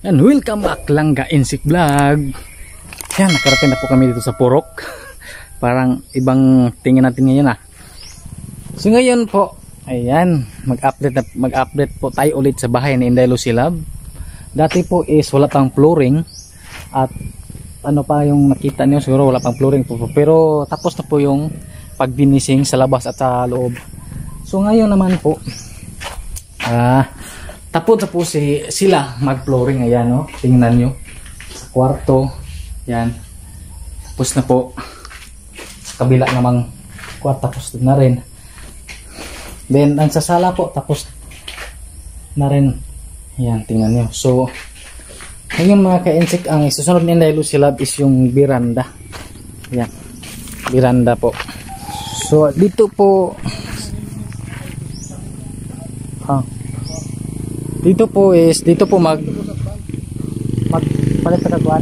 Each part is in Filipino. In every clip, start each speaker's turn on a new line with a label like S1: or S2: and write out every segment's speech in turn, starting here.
S1: And welcome back Langga Insect Vlog. Yan, nakarating na po kami dito sa Purok. Parang ibang tingin natin ngayon ah. So ngayon po, ayan, mag-update po tayo ulit sa bahay ni Inday Lucy Love. Dati po is wala pang flooring. At ano pa yung nakita niyo, siguro wala pang flooring po. Pero tapos na po yung pagbinising sa labas at sa loob. So ngayon naman po, tapos na po sila mag-flooring. Ayan o, tingnan nyo sa kwarto. Yan, tapos na po sa kabila namang kwarto, tapos na rin. Then ang sa sala po tapos na rin. Yan, tingnan nyo. So ngayon mga ka-insect, ang isusunod ni Inday Lucy Love is yung biranda. Yan, biranda po. So dito po dito po magpalit sa kagwan.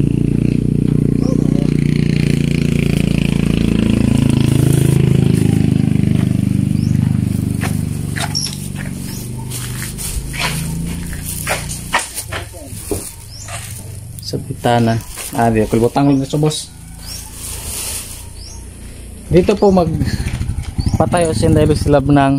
S1: Sa bitana. Di ako butang lang sa boss. Dito po magpatayo si Inday Lucy Love ng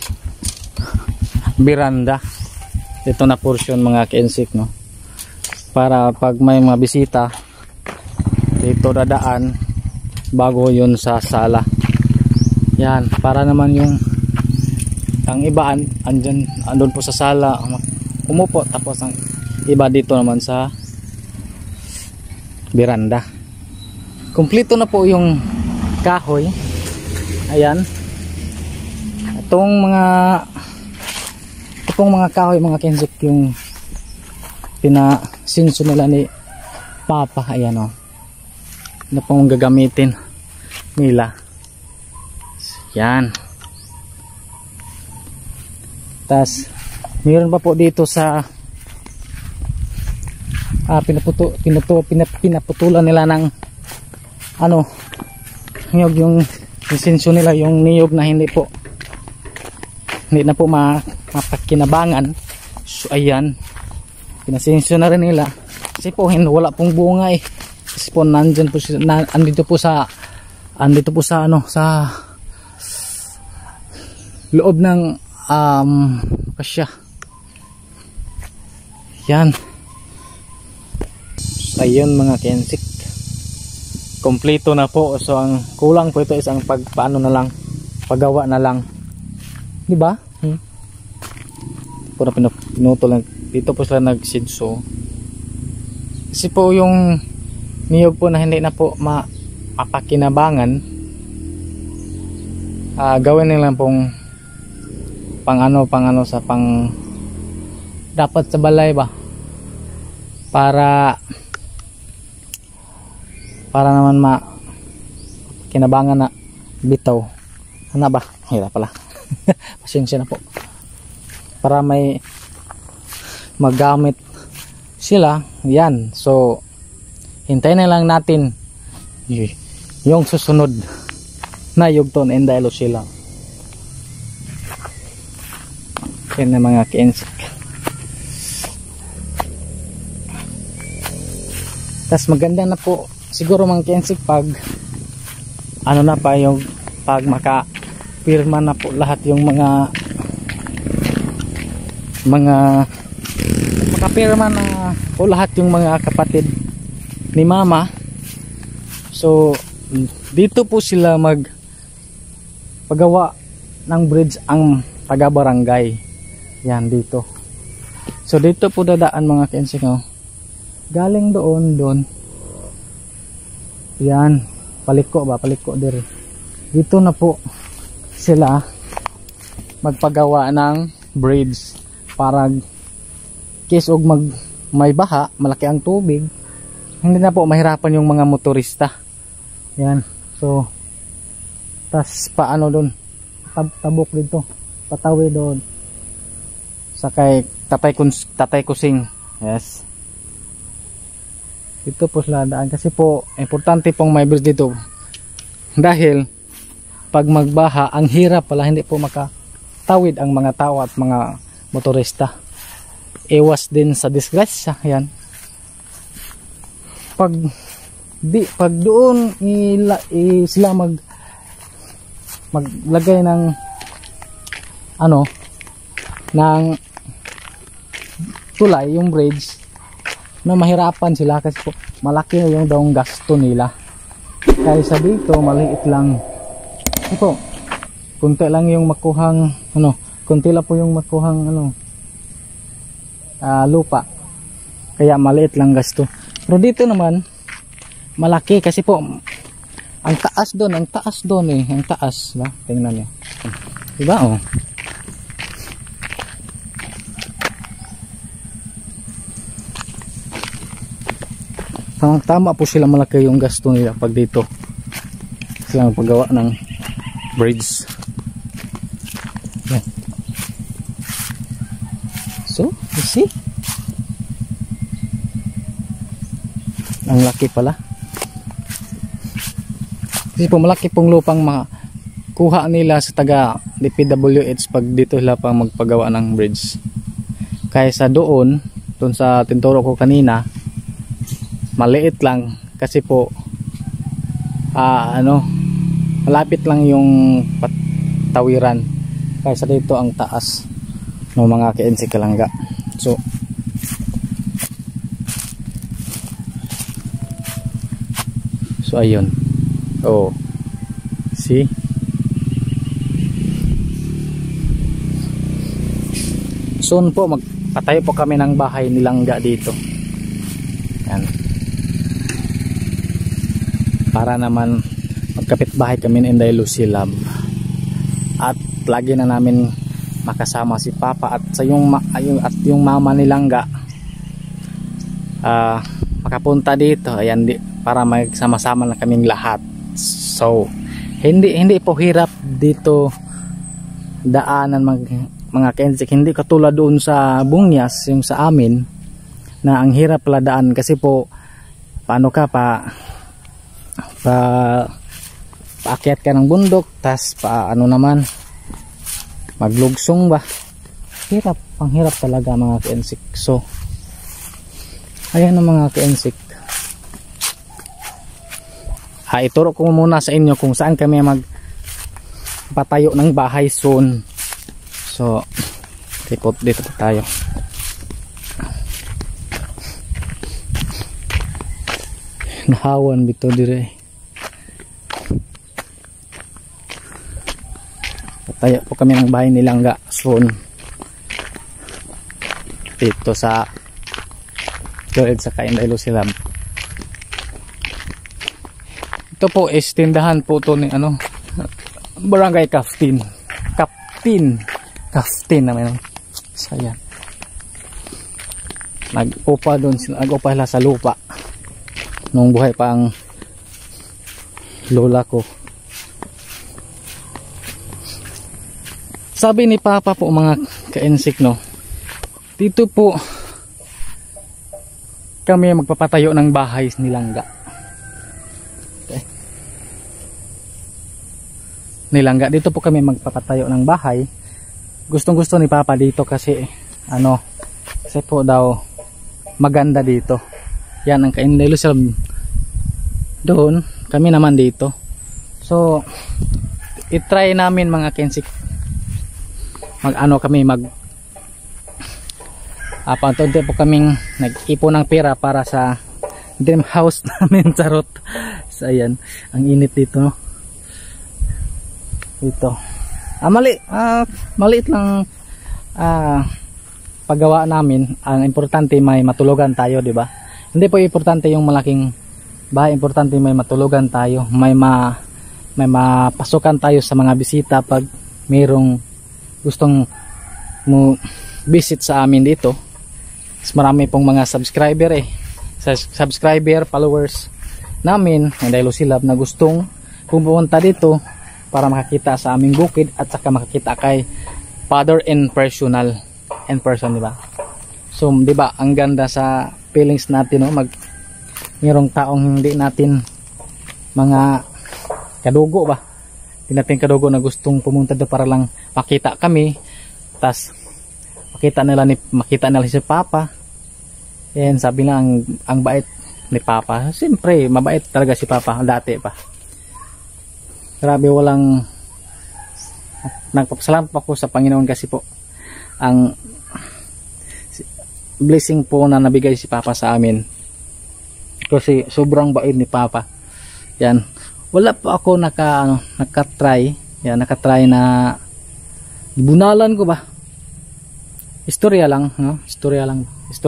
S1: biranda. Ito na portion mga ka-insect, no, para pag may mga bisita dito dadaan bago yun sa sala. Yan, para naman yung ang iba andun po sa sala umupo, tapos ang iba dito naman sa biranda. Kumpleto na po yung kahoy. Ayan, itong mga kahoy mga ka-insect, yung pinasinso nila ni Papa. Ayan o, ano pong gagamitin nila. Yan. Tas mayroon pa po dito sa pinaputulan nila ng niyog, yung sinso nila, yung niyog na hindi na po mapakinabangan. So ayan, pinasensyo na rin nila kasi po wala pong bunga eh, kasi po nandyan po andito po sa sa loob ng kasya. Yan. So ayun mga ka-insect, kompleto na po. So ang kulang po ito is ang paggawa na lang, di ba? Pura pinuto lang dito po sila nagsinso kasi po yung niyog po na hindi na po mapakinabangan, gawin nila pong pang dapat sa balay ba, para naman kinabangan na bitaw. Ano ba? Hirap pala. Pasensya na po. Para may magamit sila. Yan. So hintayin na lang natin yung susunod na yugton and Inday Lucy Love. Yan na mga ka-insect. Tas maganda na po siguro mga ka-insect pag na pa yung pag makapirma na po lahat yung makapirma na po lahat yung mga kapatid ni Mama. So dito po sila paggawa ng bridge ang taga-barangay. Yan dito. So dito po dadaan mga ka-insect, no? Galing doon. Yan, paliko dire. Dito na po sila magpagawa ng bridge para case og may baha, malaki ang tubig, hindi na po mahirapan yung mga motorista. Yan. So tas paano doon, tabok dito, patawi doon sa kay Tatay Kusing. Yes, dito po sila daan kasi po importante pong may bridge dito dahil pag magbaha ang hirap pala, hindi po makatawid ang mga tao at mga motorista. iwas din sa disgrasya. Yan. Pag doon sila maglagay ng ng tulay, yung bridge, na mahirapan sila kasi po malaki na yung daong gasto nila. Kaysa dito maliit lang. Kasi po kunti lang yung makuhang kunti lang po yung makuhang lupa. Kaya maliit lang gasto. Pero dito naman malaki kasi po ang taas doon ang taas ba? Tingnan niyo. Diba oh? Tama po sila, malaki yung gasto nila pag dito sila paggawa ng bridge. Yan. So, you see? Ang laki pala. Kasi po malaki pong lupang makuha nila sa taga DPWH pag dito sila pang magpagawa ng bridge. Kaysa doon sa tinturo ko kanina, maliit lang kasi po malapit lang yung tawiran. Kaysa dito ang taas ng mga KNC Kalangga. So ayun. Oh. See? Soon po magpatayo po kami ng bahay ni Langga dito. Yan. Para naman magkapit bahay kami ng Inday Lucilab. At lagi na namin makasama si Papa at yung mama ni Langga makapunta dito. Ayan, para magsama-sama na kaming lahat. So hindi po hirap dito daanan mga kensik. Hindi katulad doon sa Bungyas, yung sa amin, na ang hirap pala daan kasi po paano ka paakyat ka ng bundok, tas naman maglugsong ba, ang hirap talaga mga kensik. So ayan ang mga kensik. Ituro ko muna sa inyo kung saan kami magpatayo ng bahay soon. So dito po tayo. Nahawan bito dire. Patayo po kami ng bahay ni Langga soon. Dito sa Inday Lucilab. Ito po is tindahan po to ni Barangay Kaftin naman. So yan. Nag-upa sila sa lupa nung buhay pa ang lola ko. Sabi ni Papa po mga ka-insik, dito po kami magpapatayo ng bahay ni Langga. Nilangga. Dito po kami magpapatayo ng bahay. Gustong-gusto ni Papa dito kasi kasi po daw maganda dito. Yan ang Inday Lucilab doon, kami naman dito. So i-try namin mga kensik paunti po kaming nag-ipon ng pera para sa dream house namin, charot. So ayan, ang init dito ito. Maliit lang paggawa namin. Ang importante may matulugan tayo, di ba? Hindi po importante yung malaking bahay, importante may matulugan tayo, may mapasukan tayo sa mga bisita pag mayroong gustong mo visit sa amin dito. Marami pong mga subscriber, followers namin Inday Lucilab na gustong pumunta dito para makakita sa aming bukid at saka makakita kay Father in person, di ba? So, di ba, ang ganda sa feelings natin, mayroong taong hindi natin mga kadugo ba? Hindi natin kadugo na gustong pumunta doon para lang makita kami. Tas makita nila si Papa. Yan, sabi na ang bait ni Papa. Siyempre, mabait talaga si Papa dati pa. Grabe, nagpapasalamat ako sa Panginoon kasi po ang blessing po na nabigay si Papa sa amin. Kasi sobrang bait ni Papa. Yan. Wala po ako nakatry na bunalan ko ba? Istorya lang, no? Istorya lang.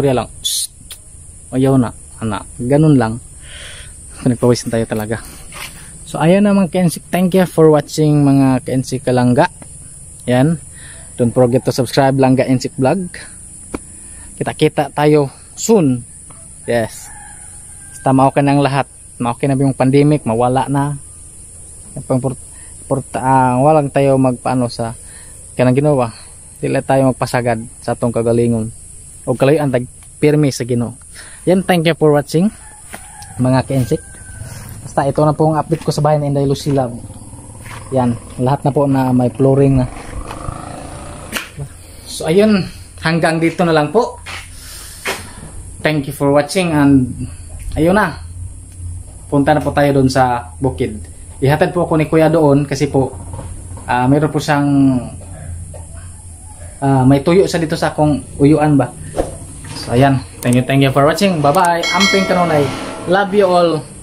S1: Ayaw na, anak. Ganun lang. Nagpawisin tayo talaga. So, ayun naman Kensik. Thank you for watching mga Kensik Kalangga. Yan. Don't forget to subscribe Langga Ensik Vlog. Kita-kita tayo soon. Yes. Basta maokan ng lahat. Maokan na yung pandemic. Mawala na. Walang tayo magpaano sa kanang ginawa. Dili tayo magpasagad sa atong kagalingon. O kalayuan pirmi sa Ginoo. Yan, thank you for watching mga Kensik. Basta ito na po ang update ko sa bahay na Inday Lucila. Yan, lahat na po na may flooring na. So ayun, hanggang dito na lang po. Thank you for watching and ayun na. Punta na po tayo doon sa bukid. Ihatid po ako ni Kuya doon kasi po mayroon po siyang may tuyo sa dito sa akong uyuan ba. So ayan, thank you for watching. Bye bye. Amping kanunay. Love you all.